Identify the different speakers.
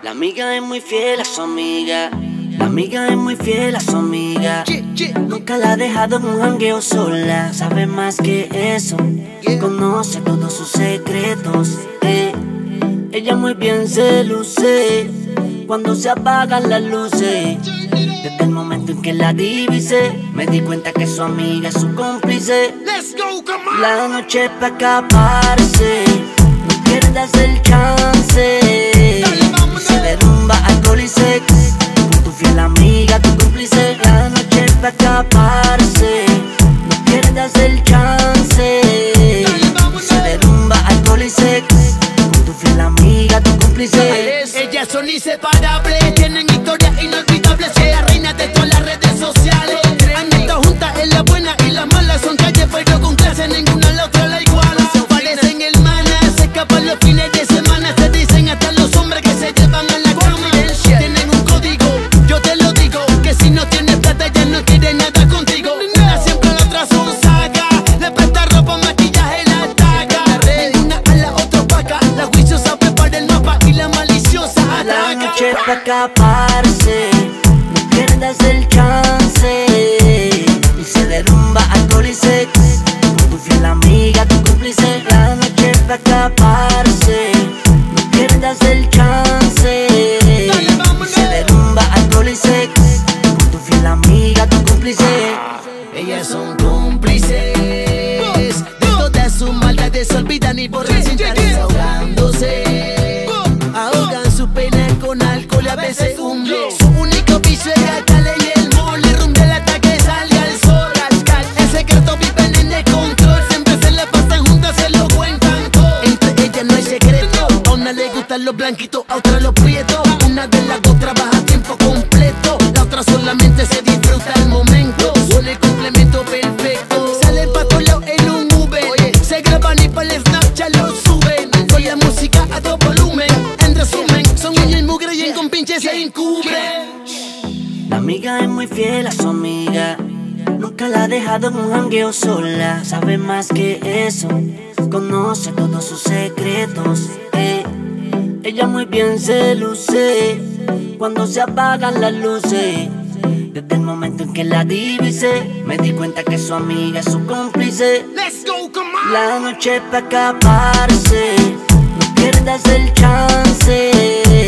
Speaker 1: La amiga es muy fiel a su amiga. La amiga es muy fiel a su amiga. Nunca la ha dejado en un jangueo sola. Sabe más que eso. Conoce todos sus secretos. Ella muy bien se luce cuando se apagan las luces. Desde el momento en que la divisé, me di cuenta que su amiga es su cómplice. La noche es pa' escaparse, no pierdas el chance. Se derrumba alcohol y sex, con tu fiel amiga, tu cómplice. La noche es pa' escaparse, no pierdas el chance. Se derrumba alcohol y sex, con tu fiel amiga, tu cómplice.
Speaker 2: Ellas son inseparables, tienen historias inolvidables. Sea reina de todas las redes sociales. Han estado juntas en la buena y la mala. Son calles pero con clase, ninguna a la otra la iguala. Parecen hermanas, se escapan los fines de semana. Se dicen hasta los hombres que se llevan a la cama. Tienen un código, yo te lo digo, que si no tienes plata ya no quiere nada contigo. Una siempre a la otra son saga, le presta ropa, maquillaje, la ataca. Una a la otra opaca, la juiciosa prepara el mapa y la maliciosa ataca.
Speaker 1: La noche es pa' escaparse, no pierdas el chance. Y se derrumba alcohol y sex, con tu fiel amiga, tu cómplice. La noche es pa' escaparse, no pierdas el chance. Y se derrumba alcohol y sex, con tu fiel amiga, tu cómplice.
Speaker 2: Ellas son cómplices de todas sus maldades, olvidan y borran sin estar desahogándose. Ahogan su pena con alcohol y a veces humo. Su único vicio es gastarle y el mole. Rumbe el ataque, sale al sol. El secreto viven en el control. Siempre se la pasan juntas, se lo cuentan todo. Entre ellas no hay secreto. A una le gustan los blanquitos, a otra los prietos. Una de las dos trabaja a tiempo completo, la otra solamente se disfruta el momento. Son el complemento perfecto. Salen pa' todos lados en un Uber. Oye, se graban y para el Snapchat lo suben. Con la música a todo volumen. En resumen, son uña y mugre y en compinche se encubren.
Speaker 1: La amiga es muy fiel a su amiga. Nunca la ha dejado en un jangueo sola. Sabe más que eso, conoce todos sus secretos. Ella muy bien se luce cuando se apagan las luces. Desde el momento en que la divisé, me di cuenta que su amiga es su cómplice. La noche es pa' escaparse, no pierdas el chance.